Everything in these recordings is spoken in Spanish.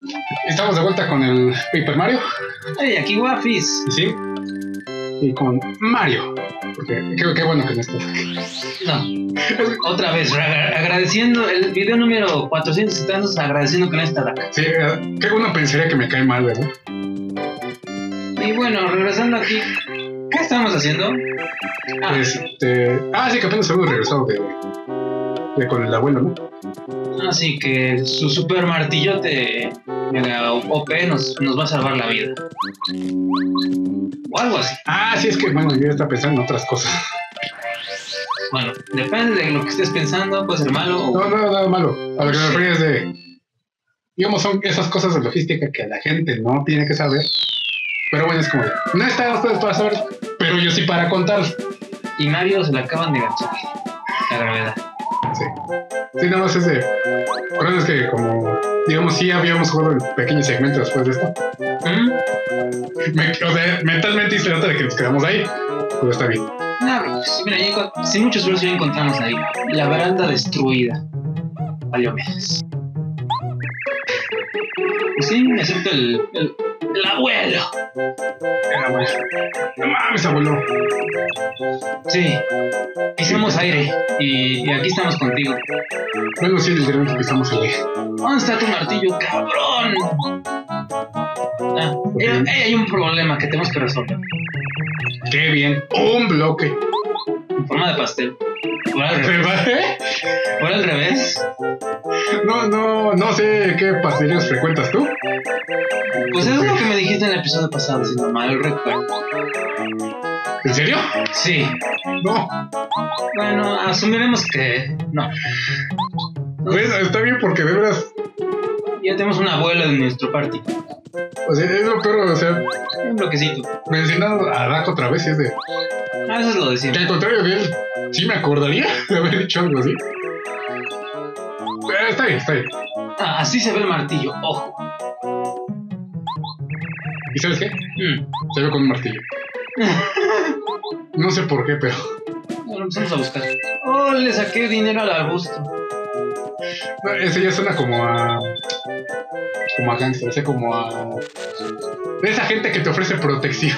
Estamos de vuelta con el Paper Mario. Hey, aquí Wafis. Sí. Y con Mario. Porque qué bueno que no estás. No. Otra vez, agradeciendo el video número 470, agradeciendo que no está acá. Sí, qué bueno pensaría que me cae mal, ¿verdad? Y bueno, regresando aquí, ¿qué estamos haciendo? Sí, que apenas hemos regresado de con el abuelo, ¿no? Así que su super martillote mega OP nos va a salvar la vida. O algo así. Sí, es que bueno, yo estaba pensando en otras cosas. Bueno, depende de lo que estés pensando, puede ser malo o... No, nada malo. A lo que me refiero es de... Digamos, son esas cosas de logística que la gente no tiene que saber. Pero bueno, es como... No está ustedes para saber, pero yo sí para contar. Y Mario se le acaban de ganchar la gravedad. Sí, nada más es de... Pero es que como... Digamos, sí habíamos jugado el pequeño segmento después de esto. O sea, mentalmente hice la nota de que nos quedamos ahí. Pero está bien. No, pues, mira, sin mucho esfuerzo ya encontramos ahí. La baranda destruida. Valió menos. Pues sí, excepto el abuelo. El abuelo. No mames, abuelo. Sí. Pisamos aire y aquí estamos contigo. Bueno, sí, literalmente pisamos el aire. ¿Dónde está tu martillo, cabrón? Hay un problema que tenemos que resolver. Qué bien. Un bloque. En forma de pastel. ¿Por al revés? ¿Por al revés? No sé qué pastelerías frecuentas tú. Pues es lo que me dijiste en el episodio pasado, si no mal recuerdo. ¿En serio? Sí. No. Bueno, asumiremos que no. Bueno, está bien porque de veras... Ya tenemos un abuelo en nuestro party. O sea, es lo peor, o sea... Un bloquecito. Mencionando a Dak otra vez y es de... Eso es lo de siempre. Que al contrario de él, sí me acordaría de haber dicho algo así. Pero está bien. Así se ve el martillo, ojo. ¿Y sabes qué? Se ve con un martillo. No sé por qué, pero... Bueno, empezamos a buscar. Oh, le saqué dinero al arbusto. No, ese ya suena como a gangster, o sea, como a... De esa gente que te ofrece protección.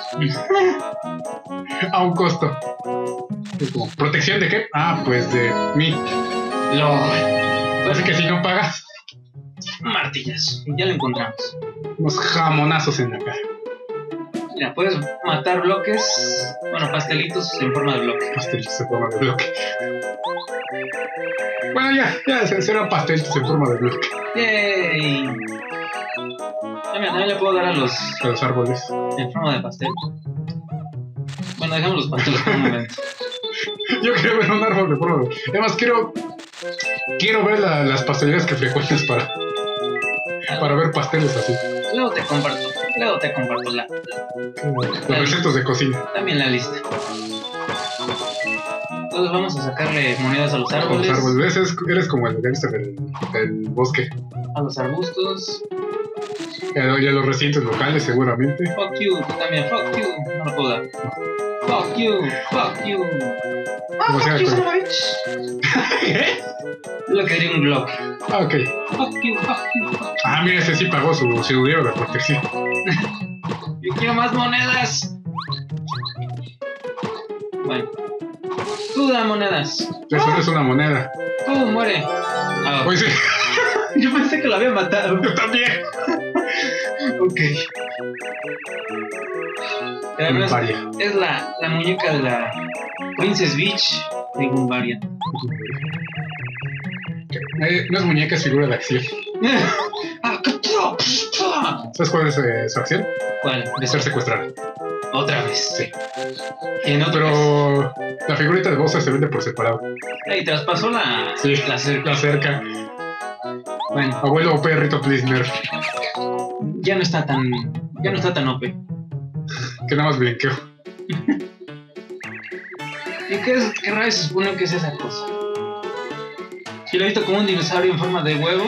A un costo. Es como, ¿protección de qué? Pues de mí. Así que si no pagas... Martillas. Ya lo encontramos. Unos jamonazos en la cara. Mira, puedes matar bloques, bueno, pastelitos en forma de bloque. Pastelitos en forma de bloque. Bueno, ya, serán pastelitos en forma de bloque. ¡Yay! También le puedo dar a los árboles. En forma de pastel. Bueno, dejamos los pasteles por un momento. Yo quiero ver un árbol de forma de... Además, quiero ver las pastelerías que frecuentas para ver pasteles así. Luego te comparto los recetas de cocina. También la lista. Entonces vamos a sacarle monedas a los árboles. Eres como el gangster del bosque. A los arbustos. Y a los recintos locales, seguramente. Fuck you, tú también, fuck you. No lo puedo dar. Fuck you. Fuck you, ¿Qué? Lo que diría un bloque. Ok. Fuck you. Mira, ese sí pagó su dinero de protección. Yo quiero más monedas. Bueno. Tú da monedas. Eso no es una moneda. Tú muere. Pues sí. Yo pensé que lo había matado. Yo también. Ok. Es la muñeca de la Princess Beach de Gumbaria. No es muñeca, es figura de acción. ¿Sabes cuál es su acción? ¿Cuál? De ser secuestrada. Otra vez. Sí. Pero la figurita de Bowser se vende por separado. Y traspasó la cerca. Bueno. Abuelo perrito Plisner. Ya no está tan OP. Que nada más blinqueó. ¿Y qué rayos se supone que es esa cosa? Yo lo he visto como un dinosaurio en forma de huevo.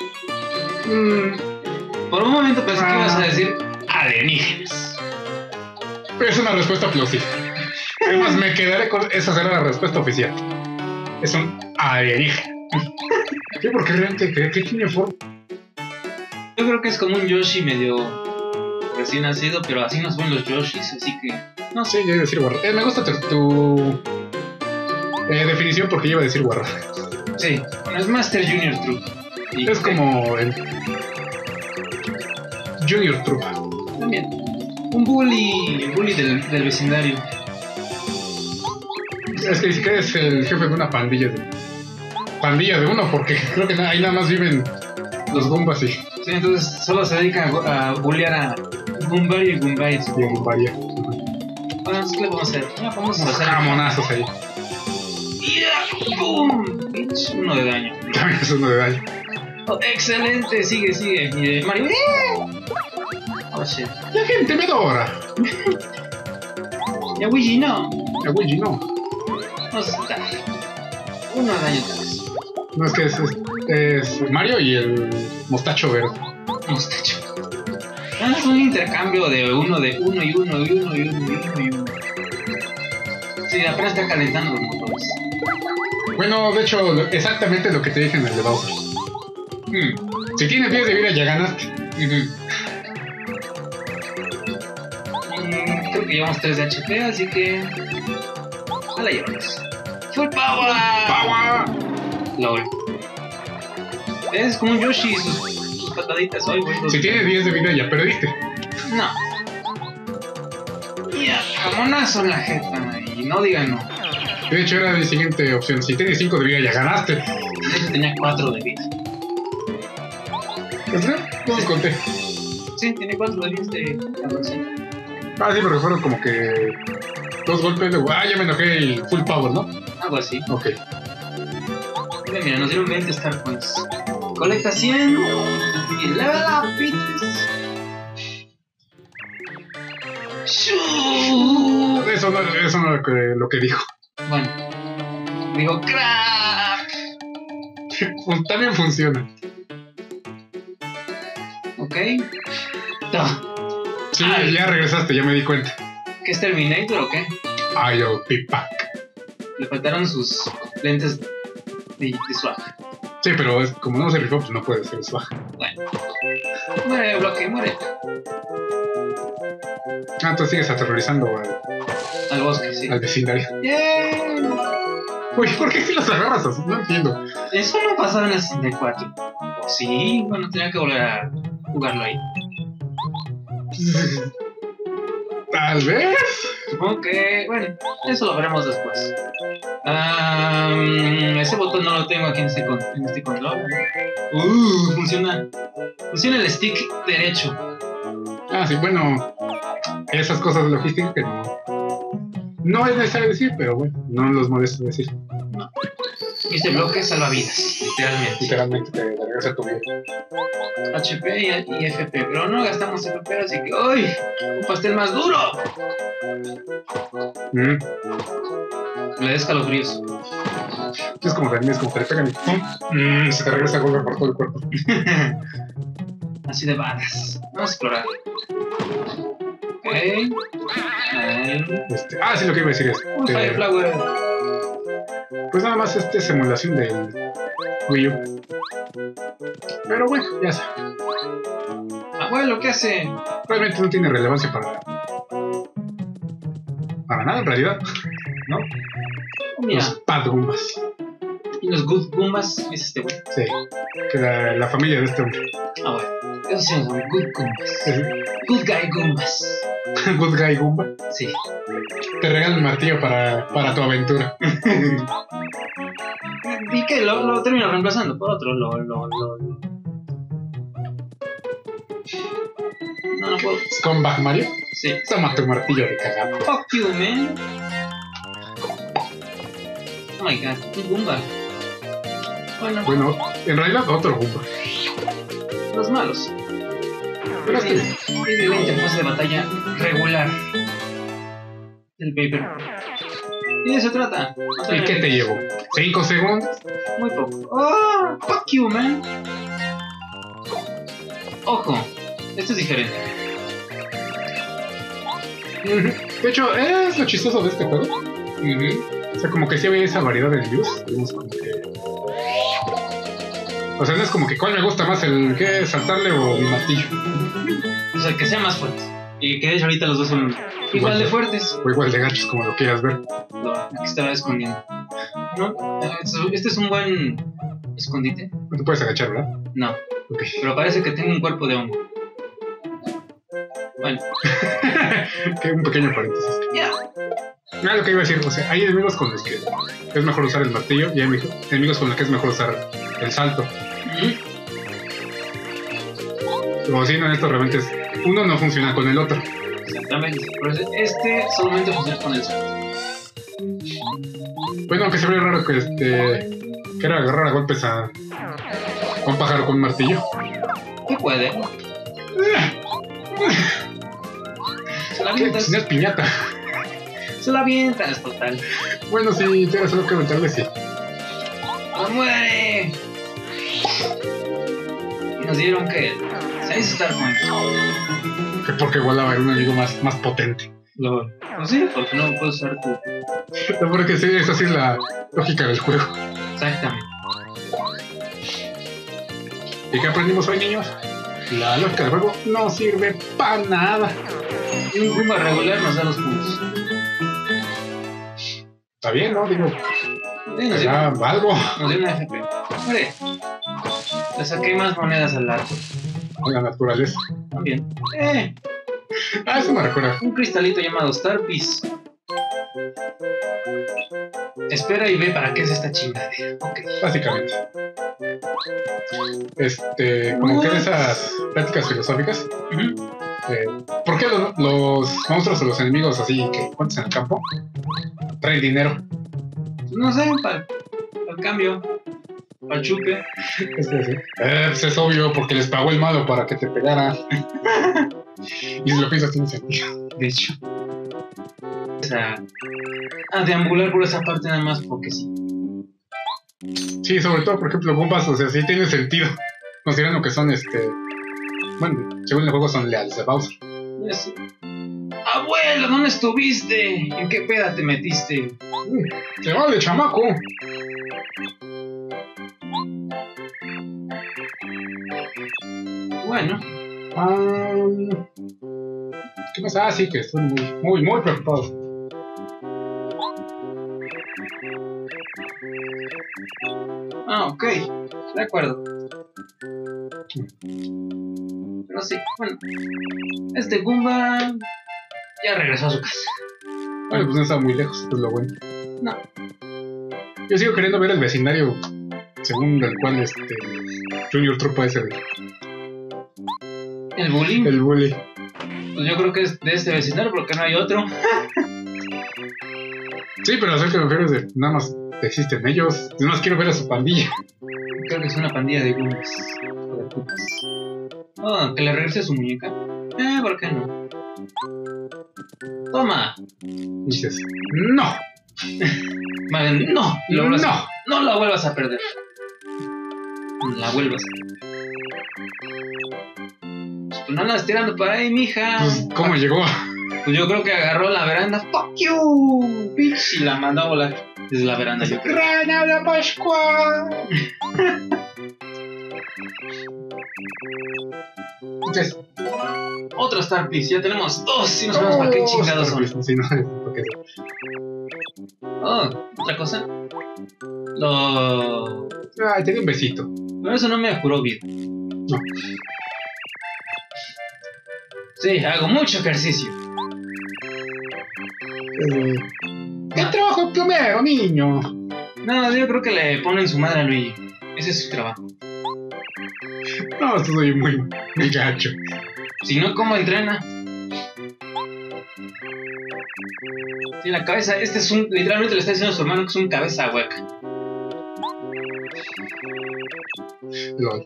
Por un momento pensé que ibas a decir alienígenas. Es una respuesta plausible. Además, me quedaré con esa será la respuesta oficial. Es un alienígena. ¿Qué? Porque realmente ¿qué tiene forma? Yo creo que es como un Yoshi medio recién nacido, pero así no son los Yoshis, así que no sé. Sí, yo iba a decir guarra. Me gusta tu definición porque yo iba a decir guarra. Sí, bueno, es Master Junior True. Y Es como el Junior True. también un bully del vecindario. Es que dice que es el jefe de una pandilla de uno, porque creo que ahí nada más viven los Goombas y Sí, entonces solo se dedica a bullear a Goombay y Goombay. Goombaya. Bueno, entonces, ¿qué le vamos a hacer? Ya, vamos a Unos hacer jamonazos ahí. ¡Yeah! ¡Boom! Bitch, 1 de daño. También es uno de daño. Oh, excelente, sigue. Y Mario. Oh shit. La gente me adora. Ya Luigi no. A Luigi no. No está. 1 de daño otra vez. No, es que es Mario y el mostacho verde. Mostacho. Ah, es un intercambio de uno y uno. Sí, apenas está calentando los motores. Bueno, de hecho, exactamente lo que te dije en el de Bowser. Si tienes 10 de vida, ya ganaste. Creo que llevamos 3 de HP, así que... a la llevamos. ¡Full power! ¡Power! LOL. Es como un Yoshi, sus pataditas. Ay, güey, Si tienes 10 de vida, ya perdiste. No. Ya, jamonazo en la jeta. Y no digan no. De hecho, era mi siguiente opción. Si tienes 5 de vida, ya ganaste. De hecho, tenía 4 de vida. ¿Es verdad? No los conté. Sí, tiene 4 de vida de avance. Ah, sí, porque fueron como que 2 golpes de... Ah, ya me enojé y full power, ¿no? Algo así. Ok. Mira, nos dieron 20 Star Points. Colecta 100 y level up, bitches. ¡Shuu! Eso no es lo que dijo. Bueno, digo crack. También funciona. Ok. No. Sí, ya regresaste, ya me di cuenta. ¿Qué es Terminator o qué? IoT Pack. Le faltaron sus lentes de swag. Sí, pero como no se rifó, pues no puede ser swag. Bueno. Muere, bloque, muere. Ah, entonces sigues aterrorizando Al bosque, sí. al vecindario. Yeah. Uy, ¿por qué si los agarras así? No entiendo. Eso no pasaba en el 64. ¿O sí? Bueno, tenía que volver a jugarlo ahí. Tal vez. Supongo que, bueno, eso lo veremos después. Ese botón no lo tengo aquí en este control. Funciona. Funciona el stick derecho. Ah, sí, bueno. Esas cosas de logística que no es necesario decir, pero bueno, no los molesto decir. Y este bloque salva vidas, literalmente. Literalmente te regresa tu vida. HP y FP, pero no gastamos FP, así que ¡uy! ¡Un pastel más duro! Le da escalofríos. Es como también, es como que le pegan y ¡pum! Se te regresa a golpe por todo el cuerpo. Así de balas. Vamos a explorar. Ok. Sí, lo que iba a decir es Un Fireflower. pues nada más simulación del Wii U. Pero bueno, ya está. Abuelo, ¿qué hace? Realmente no tiene relevancia para nada en realidad, ¿no? Oh, mira. Los Bad Goombas. Y los Good Goombas es este güey. Sí, que la familia de este hombre. Ah, bueno. Esos sí son Good Goombas. Es Good Guy Goombas. Good Guy Goomba. Sí. Te regalo el martillo para tu aventura. ¿Y qué? Lo termino reemplazando por otro. No puedo. Scumbag Mario. Sí. Toma tu martillo de cagado. Fuck you, man. Oh my god, un Goomba. Bueno, en realidad otro Goomba. Los malos. Pero es que Es la interfaz de batalla regular del Paper. Y de eso trata. ¿y qué te llevo? ¿5 segundos? Muy poco. ¡Oh! ¡Fuck you, man! Ojo, esto es diferente. De hecho, es lo chistoso de este juego. O sea, como que sí había esa variedad de views. Digamos como que O sea, no es como que cuál me gusta más, el que saltarle o mi martillo. O sea, que sea más fuerte. Y que de hecho ahorita los dos son igual de fuertes. O igual de gachos, como lo quieras ver. No, aquí estaba escondiendo. No, este es un buen escondite. No te puedes agachar, ¿verdad? No, Ok. pero parece que tiene un cuerpo de hongo. Bueno, Que un pequeño paréntesis. ya. Ah, lo que iba a decir, o sea, hay enemigos con los que es mejor usar el martillo y hay enemigos con los que es mejor usar el salto. Como si no, en estos realmente uno no funciona con el otro. Exactamente. Por eso este solamente funciona con el salto. Bueno, aunque se ve raro que que era agarrar a golpes a un pájaro con un martillo. ¿Qué puede? Se la ¿Qué? avientas. Si no es piñata. Se la avientas, total. Bueno, si tienes algo que aventarle, sí. ¡Ah, muere! Y nos dieron que 6 Star Points. Que porque volaba era un enemigo más potente. Pues sí, porque no puedes usar tu. No, porque sí, esa sí es la lógica del juego. Exactamente. ¿Y qué aprendimos hoy, niños? La lógica del juego no sirve para nada. Y un Goomba regular nos da los puntos. Está bien, ¿no? Digo, Sí, nos ya algo. dio una FP. Mire, le saqué más monedas al arco. Con la naturaleza. También. Ah, eso me recuerda. Un cristalito llamado Star Piece. Espera y ve para qué es esta chingadera. Ok. Básicamente. Como que en esas prácticas filosóficas. Ujú. ¿Por qué los monstruos o los enemigos así que encuentras en el campo traen dinero? No sé, para el cambio. Para el chupe. Pues es obvio, porque les pagó el malo para que te pegara. Y si lo piensas, tiene sentido. De hecho. O sea, a deambular por esa parte nada más porque sí. Sí, sobre todo, por ejemplo, bombas, o sea, sí tiene sentido. Considerando que son, bueno, según el juego son leales de Bowser. Es- Abuelo, ¿dónde estuviste? ¿En qué peda te metiste? ¡Se vale, chamaco! Bueno, ¿Qué pasa? Ah, sí, que estoy muy preocupado. ok, de acuerdo. Pero sí, bueno, este Goomba ya regresó a su casa. Bueno, pues no está muy lejos, es lo bueno. No, Yo sigo queriendo ver el vecindario según el cual Junior Trupa es el bullying, el bully. pues yo creo que es de este vecindario porque no hay otro. Sí, pero a lo que me refiero es de nada más existen ellos. Nada más quiero ver a su pandilla. Creo que es una pandilla de Goombas. O de putas. Oh, que le regrese su muñeca. ¿Por qué no? Toma. Dices, no, Vale, no, no. no la vuelvas a perder. La vuelvas. Pues no andas tirando para ahí, mija. Pues, ¿cómo llegó? Pues yo creo que agarró la veranda. ¡Fuck you! Bitch. Y la mandó a volar desde la veranda, yo creo. ¡Rana la Pascua! Entonces, Otro Star Piece. Ya tenemos 2 y no sabemos para qué chingados son. Sí, no, porque Oh, otra cosa. Lo... ay, tenía un besito. Pero eso no me juró bien. No. Sí, hago mucho ejercicio. ¿Qué trabajo primero, niño? No, yo creo que le ponen su madre a Luigi. Ese es su trabajo. No, esto soy muy gacho. Si no, ¿cómo entrena? Sí, la cabeza, este es un... Literalmente le está diciendo a su hermano que es un cabeza hueca. LOL.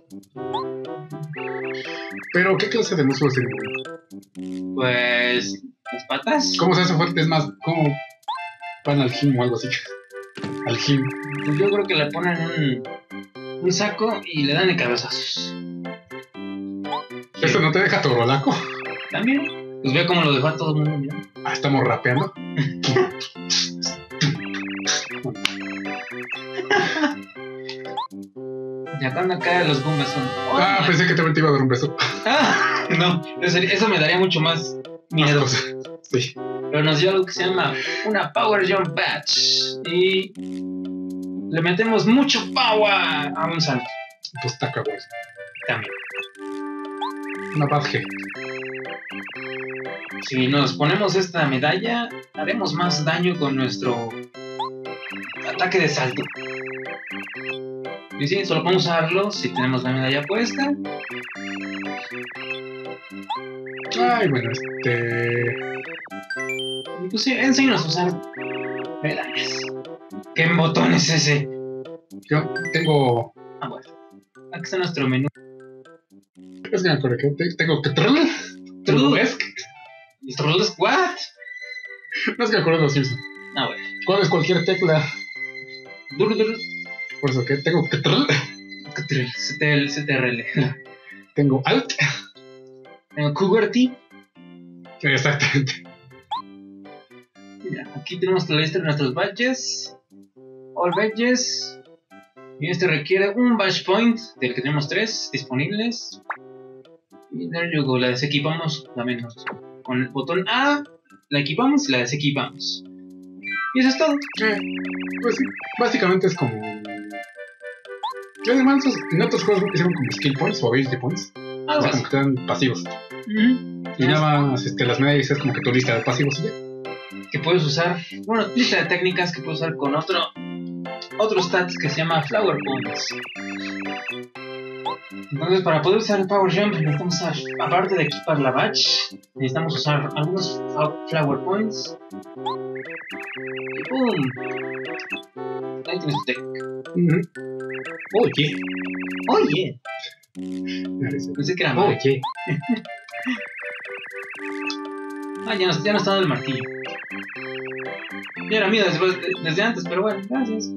Pero, ¿qué clase de músculos tiene? Pues... las patas. ¿Cómo se hace fuerte? Es más, ¿cómo van al gym o algo así? Al gym. Pues yo creo que le ponen un saco y le dan de cabezazos. ¿Esto no te deja torolaco? También. Pues ve cómo lo dejó a todo el mundo, mira. Ah, estamos rapeando. Ya cuando acá los Goombas son. Ah, pensé que también te iba a dar un beso. No, eso me daría mucho más miedo. Más cosas. Sí. Pero nos dio algo que se llama una Power Jump Batch. Y le metemos mucho power a un salto Pues está cabrón. también. Una badge. Si nos ponemos esta medalla, haremos más daño con nuestro ataque de salto. Y sí, solo podemos usarlo si tenemos la medalla puesta. Ay, bueno, Y pues sí, enséñanos a usar medallas. ¿Qué botón es ese? yo tengo. Ah, bueno. Aquí está nuestro menú. Es que me acuerdo que tengo que. True. ¿What? No es que me acuerdo de los Simpsons. Ah, bueno. ¿Cuál es cualquier tecla? Dur. Por eso que tengo que. CTRL. Tengo Alt. Tengo QWERTY. Exactamente. Mira, aquí tenemos la lista de nuestros badges. All badges. Y este requiere un badge point, del que tenemos 3 disponibles. Y there you go, la desequipamos también. Con el botón A, la equipamos y la desequipamos. Y eso es todo. Pues sí, básicamente es como. Y además, en otros juegos hicieron como skill points o ability points. O sea, como que te dan pasivos. Y nada más las medallas es como que tu lista de pasivos y ya. Que puedes usar, bueno, lista de técnicas que puedes usar con otro stats que se llama Flower Points. Entonces, para poder usar el Power Jump, necesitamos usar, aparte de equipar la badge, necesitamos usar algunos Flower Points. Y ¡pum! Ahí tienes tu técnica. Oye. Oye, pensé que era mal. Oye. Ya no está dando el martillo. Ya era mío desde antes, pero bueno, gracias.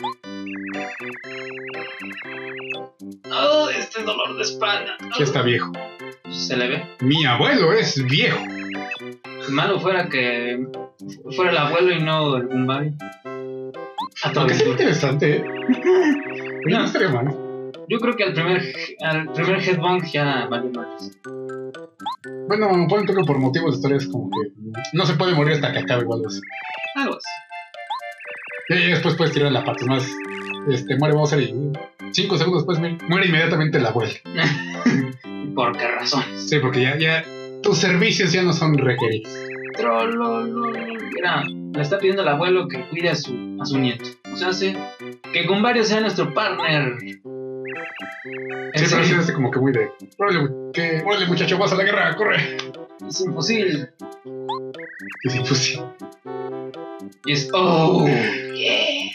Oh, este dolor de espalda. Ya está viejo. Se le ve. Mi abuelo es viejo. Malo fuera que fuera el abuelo y no el Gumbari. Aunque sería interesante, ¿eh? No estaría mal. Yo creo que al primer headbang ya valió más. Bueno, ponen que por motivos de historia es como que no se puede morir hasta que acabe igual así. Algo así. Y después puedes tirar la parte más. Muere Bowser y 5 segundos después muere inmediatamente el abuelo. ¿Por qué razón? Sí, porque ya tus servicios ya no son requeridos. Mira, le está pidiendo al abuelo que cuide a su nieto. O sea, que Gumbario sea nuestro partner. Sí, pero sí es como que muy de. Órale, muchacho, vas a la guerra, corre. Es un fusil. Y sin fusil. Y es. ¡Oh! ¡Yeah!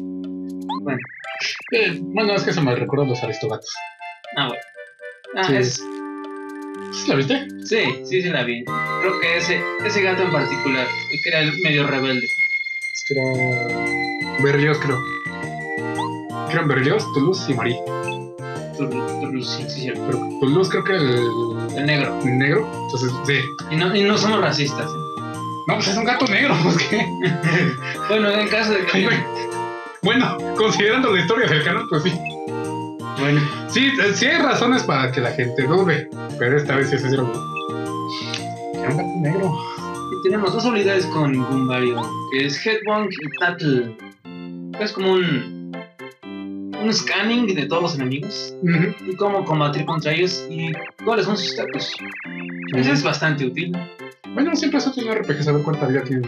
Bueno, es que se me recuerdan los Aristogatos. Ah, bueno. Sí. ¿Sí la viste? Sí la vi. Creo que ese gato en particular, que era el medio rebelde. Es que era. Berlioz, creo. Eran Berlioz, Toulouse y Marie. Toulouse, sí, cierto. Pero Toulouse creo que era el negro. El negro, entonces, sí. Y no somos racistas. No, pues es un gato negro, pues qué. Bueno, en caso de que. Bueno, considerando la historia del canal, pues sí. Bueno. Sí hay razones para que la gente dude, pero esta vez sí es cierto. Era un gato negro. Y tenemos dos habilidades con Gumbario, que es Headbang y Tattle. Es como un scanning de todos los enemigos y cómo combatir contra ellos y cuáles son sus status. Eso es bastante útil. Bueno, siempre es útil en RPG saber cuánta vida tiene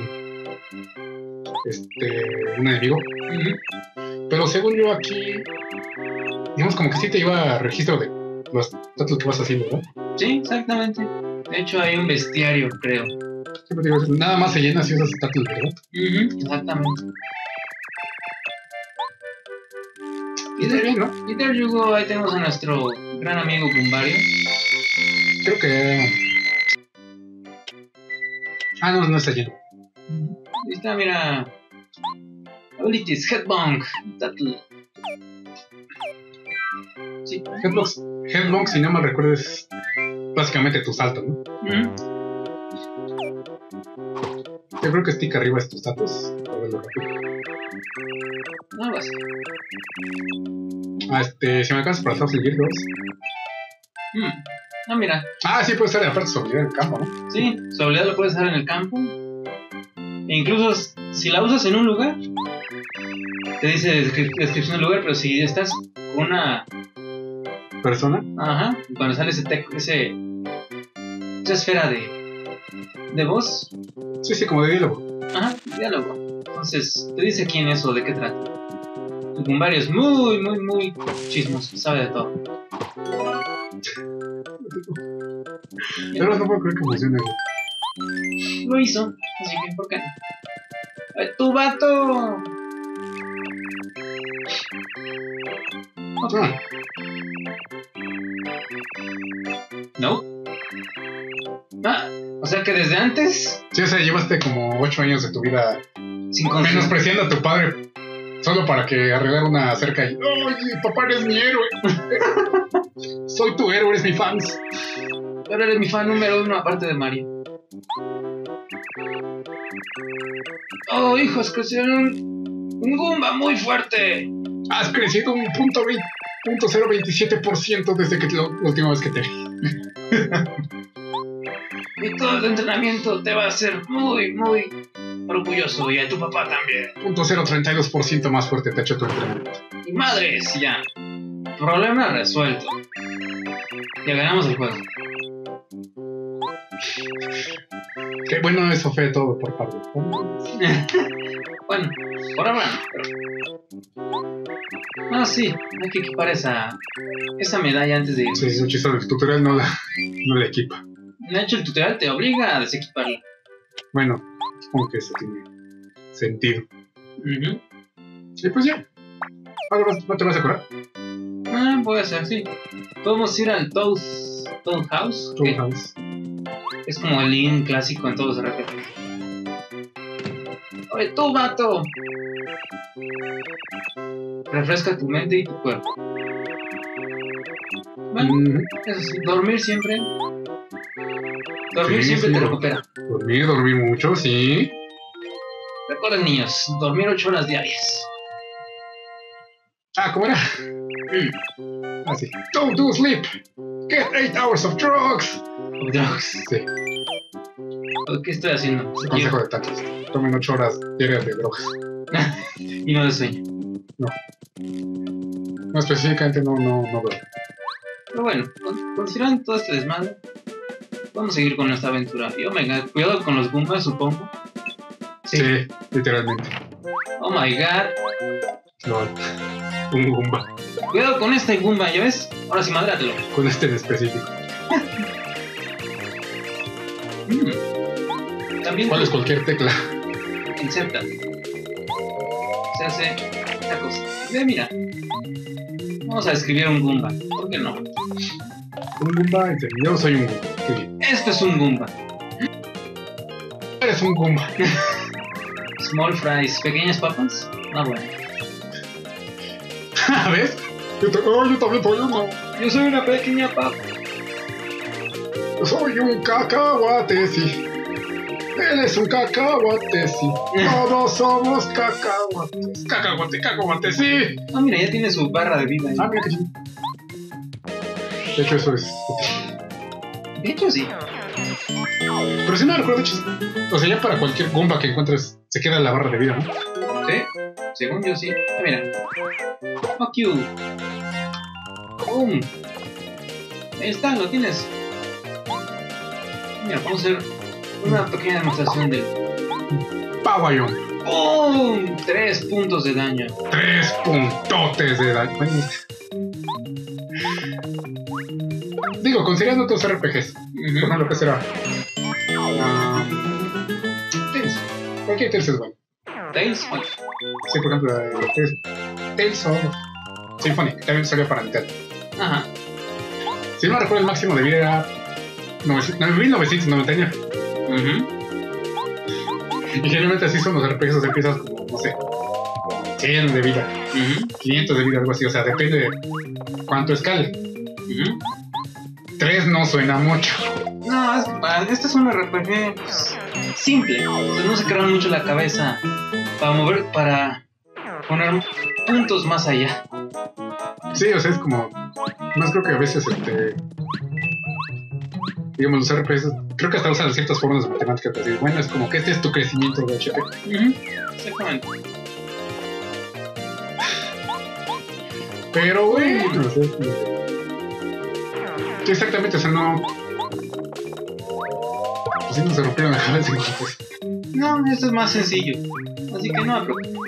un enemigo. Pero según yo aquí, digamos como que sí te lleva registro de los status que vas haciendo, ¿no? Sí, exactamente. De hecho hay un bestiario, creo. Siempre te digo, nada más se llena si usas status, ¿verdad? Exactamente. Y there you go, ahí tenemos a nuestro gran amigo Gumbario. Creo que. No está lleno. Ahí está, mira. Abilities, Headbang, Tattle. Sí. Headbang, si no mal recuerdo, es básicamente tu salto, ¿no? Yo creo que stick arriba es tu status. A verlo rápido. Algo así. Si me alcanzas para Thousand Year 2. Ah, mira. Ah, sí, puede ser aparte su habilidad en el campo, ¿no? Sí, su habilidad lo puedes usar en el campo. E incluso si la usas en un lugar, te dice descripción del lugar, pero si estás con una persona. Ajá, cuando sale esa esfera de voz. Sí, como de diálogo. Ajá, diálogo. Entonces, te dice quién es o de qué trata. Con varios muy chismosos, sabe de todo. Pero no puedo creer que funcione. Lo hizo, así que ¿por qué no? ¡Tu vato! Okay. ¿No? O sea que desde antes. Sí, o sea, llevaste como 8 años de tu vida menospreciando a tu padre solo para que arreglar una cerca y. ¡Oye, papá, eres mi héroe! Soy tu héroe, eres mi fan. Ahora eres mi fan número 1 aparte de Mario. Oh, hijos, crecieron un Goomba muy fuerte. Has crecido un .027% desde que la última vez que te vi. Y todo el entrenamiento te va a hacer muy orgulloso. Y a tu papá también. .032% más fuerte te ha hecho tu entrenamiento. Y madres, ya. Problema resuelto. Ya ganamos el juego. Qué bueno, eso fue todo por parte. Bueno, por ahora no. Sí, hay que equipar esa medalla antes de ir. Sí, es un chiste. El tutorial no la equipa. De hecho, el tutorial te obliga a desequiparla. Bueno, supongo que eso tiene sentido. Y pues ya. ¿Ahora no te vas a curar? Puede ser, sí. Podemos ir al Toad House. Toad House. Es como el in clásico en todos los RPGs. ¡Oye, tú, vato! Refresca tu mente y tu cuerpo. Bueno, eso sí, dormir siempre. Dormir siempre te recupera. Dormir mucho, sí. Recuerden, niños, dormir 8 horas diarias. ¿Cómo era? Así. Don't do sleep. Get 8 hours of drugs. Sí. ¿Qué estoy haciendo? Consejo de tantos. Tomen 8 horas diarias de drogas. Y no de sueño. No, específicamente no duermo. Pero bueno, considerando todo este desmadre, vamos a seguir con nuestra aventura. Y oh my god, cuidado con los Goombas, supongo. Sí, literalmente. Oh my god. No, un Goomba. Cuidado con este Goomba, ¿ya ves? Ahora sí, madrátelo. Con este en específico. También. ¿Cuál es cualquier tecla? Inserta. Se hace esta cosa. Mira. Vamos a escribir un Goomba. ¿Por qué no? Un Goomba, yo soy un Goomba. Esto es un Goomba. Eres un Goomba. Small fries, pequeñas papas. Bueno. ¿Ves? Yo también soy uno. Yo soy una pequeña papa. Yo soy un cacahuate, sí. Él es un cacahuate, sí. Todos somos cacahuates. Cacahuate, sí. Mira, ya tiene su barra de vida. Mira que sí. De hecho, eso es. De hecho, sí. Pero si no recuerdo, de hecho. O sea, ya para cualquier Goomba que encuentres, se queda la barra de vida, ¿no? Sí, según yo sí. Mira. Fuck you. Boom. Ahí está, lo tienes. Mira, vamos a hacer una pequeña demostración del Pawayón. ¡Boom! 3 puntos de daño. 3 puntotes de daño. Digo, considerando otros RPGs. Por ejemplo, ¿qué será? Tales. Cualquier Tales es bueno. ¿Tales? Bueno. Sí, por ejemplo, Tales of Symphony, que también salió para Nintendo. Ajá. Si no recuerdo, el máximo de vida era 1999. Y generalmente así son los RPGs, empiezas como, no sé, 100 de vida, 500 de vida, algo así. O sea, depende de cuánto escale. 3 no suena mucho. No, este es un RPG pues, simple. Entonces no se crean mucho la cabeza para poner puntos más allá. Sí, o sea, es como... Más creo que a veces, digamos, los RPS, creo que hasta usan ciertas formas de matemáticas para decir, bueno, es como que este es tu crecimiento de HP. Exactamente. Pero, bueno, o sea, sí, exactamente, o sea, no... Pues sí, no se rompieron la cabeza. Pues. No, esto es más sencillo. Así que no me preocupo.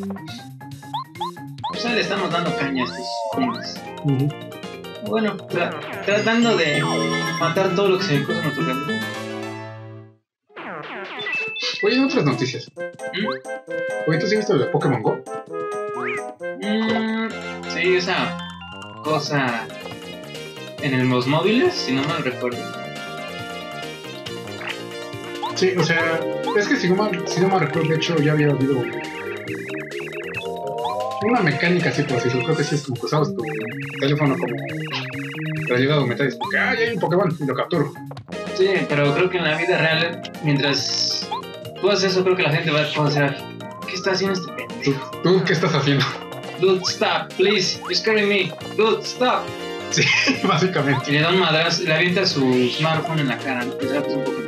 Pues ahí le estamos dando caña a estos niños. Bueno, tratando de matar todo lo que se me cruza en nuestro camino. Oye, en otras noticias. Oye, ¿tú sí viste lo de Pokémon Go? Sí, esa cosa en los móviles, si no mal recuerdo. Sí, o sea, es que si no mal recuerdo, de hecho ya había habido una mecánica así, por así decirlo. Creo que sí es como que usabas tu teléfono como realidad aumentada y es porque, ya hay un Pokémon y lo capturo. Sí, pero creo que en la vida real, mientras tú haces eso, creo que la gente va a considerar, ¿qué está haciendo este pendejo? ¿Tú qué estás haciendo? Dude, stop, please, you're scaring me. Dude, stop. Sí, básicamente. Y le da un madrazo, le avienta su smartphone en la cara, ¿no? Pues ya, pues un poco.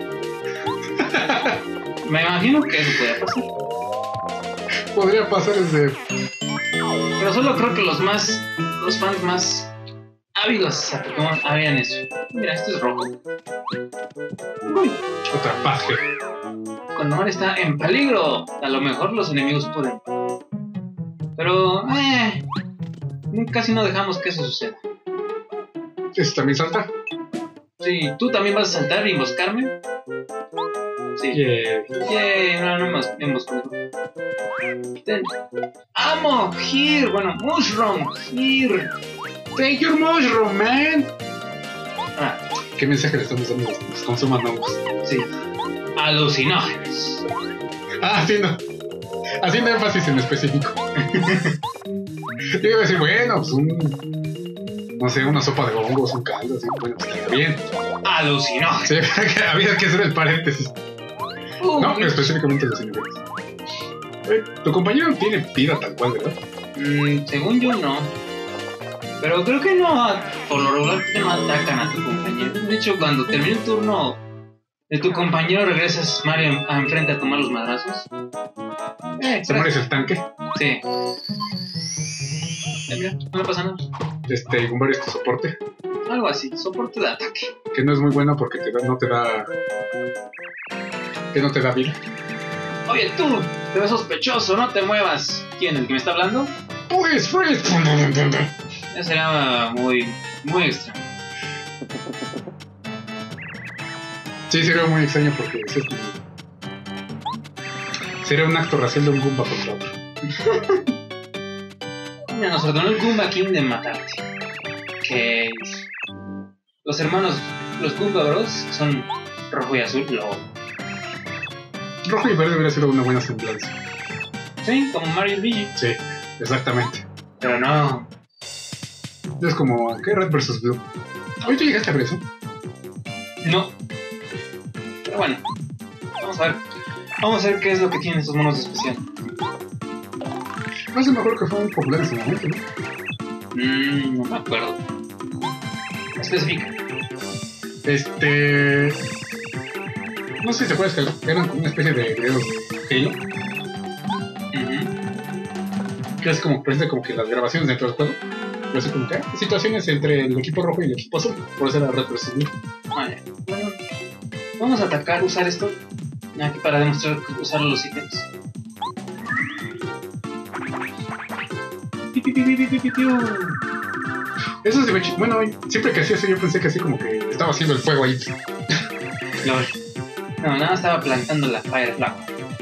Me imagino que eso podría pasar. Podría pasar desde... Pero solo creo que los fans más ávidos a Pokémon harían eso. Mira, esto es rojo. Uy. Otra paje. Cuando Mario está en peligro, a lo mejor los enemigos pueden. Pero, casi no dejamos que eso suceda. ¿Eso también salta? Sí, ¿tú también vas a saltar y emboscarme? Sí. No hemos emboscado. ¡Amo! Here, bueno, mushroom, here. Take your mushroom, man. Ah. ¿Qué mensaje le estamos dando a los consuman hongos? Sí. Alucinógenos. Haciendo énfasis en específico. Yo iba a decir, bueno, pues no sé, una sopa de hongos, un caldo, así, bueno, pues está bien. Alucinógenos. Sí, había que hacer el paréntesis. No, pero específicamente los enemigos. Tu compañero tiene vida tal cual, ¿verdad? Según yo no. Pero creo que no, por lo regular no atacan a tu compañero. De hecho, cuando termina el turno de tu compañero, regresas Mario a enfrente a tomar los madrazos. ¿Se mueres el tanque? Sí. Mira, no le pasa nada. Gumbar es tu soporte. Algo así, soporte de ataque. Que no es muy bueno porque no te da vida. Oye, tú, te ves sospechoso, no te muevas. ¿Quién? ¿El que me está hablando? Pues, Eso será muy, muy extraño. Sí, sería muy extraño porque sería un acto racial de un Goomba contra otro. Mira, nos ordenó el Goomba King de matarte. Que los hermanos, los Goomba Bros, son rojo y azul, rojo y verde hubiera sido una buena semblanza. Sí, como Mario y Luigi. Sí, exactamente. Pero no. Es como, ¿qué? Red vs Blue. ¿Hoy tú llegaste a ver eso? No. Pero bueno, vamos a ver qué es lo que tienen estos monos de especial. No sé, me acuerdo que fue muy popular en su momento, ¿no? No me acuerdo. Especifica. No sé si te acuerdas que eran como una especie de videos de Halo. Que es como, parece como que las grabaciones dentro del juego. Pero así como que situaciones entre el equipo rojo y el equipo azul. Por eso era retroceder. Vale. Bueno, vamos a usar esto aquí para demostrar usar los ítems. Eso se me... Bueno, siempre que hacía eso yo pensé que así como que estaba haciendo el fuego ahí. No, nada más estaba plantando la Fire Flower.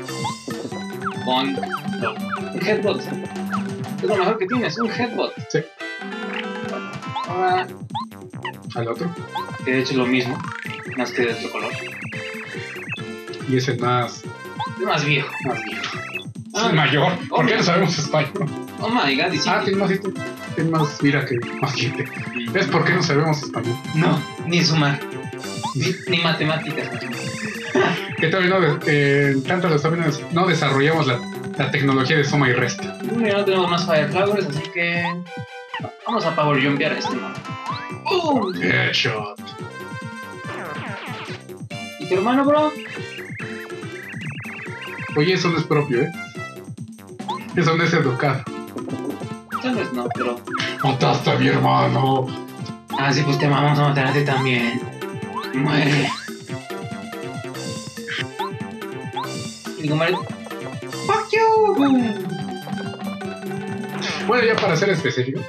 Un headbutt. Es lo mejor que tienes, un headbutt. Sí. Ahora... Al otro. Que de hecho es lo mismo, más que de otro color. Y es el más... El más viejo. Es el mayor. ¿Por qué no sabemos español? Oh my god, tiene más vida que más gente. ¿Ves por qué no sabemos español? No, ni sumar. Ni matemáticas. Que todavía tanto los términos no desarrollamos la tecnología de suma y resta. Ya no tenemos más Fire Flowers, así que... Vamos a power jumpear a este mono. Headshot. ¿Y tu hermano, bro? Oye, eso no es propio, Eso no es educado. Tal vez no, pero... Mataste a mi hermano. Ah, sí, pues te vamos a matar a ti también. Muere. Y digo, Mario... ¡Fuck you! Bueno, ya para ser específico.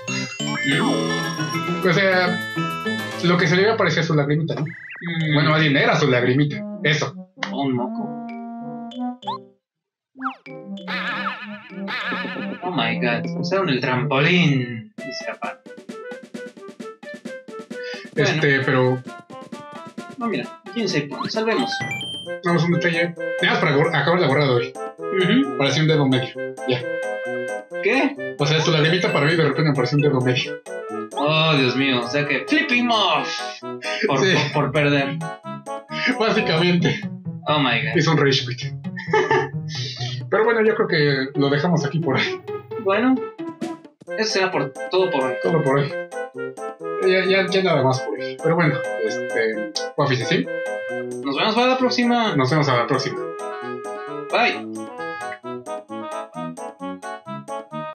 O sea, lo que se le iba a parecer su lagrimita, ¿no? Bueno, más bien era su lagrimita. Eso. Un moco. Oh my god. Usaron el trampolín. Y se escaparon. Bueno. Pero... No, mira. 15 puntos. Salvemos. Vamos a un detalle. Nada más para acabar la guarda de hoy. Parecía un dedo medio. Ya. ¿Qué? O sea, su lagrimita para mí de repente me pareció un dedo medio. Oh, Dios mío. O sea que... Flipping off. Por perder. Básicamente. Oh my god. Hizo un rage quit. Pero bueno, yo creo que lo dejamos aquí por hoy. Bueno. Eso será todo por hoy. Todo por hoy. Ya nada más por hoy. Pero bueno, Waffy, ¿sí? Nos vemos para la próxima. Nos vemos a la próxima. Bye.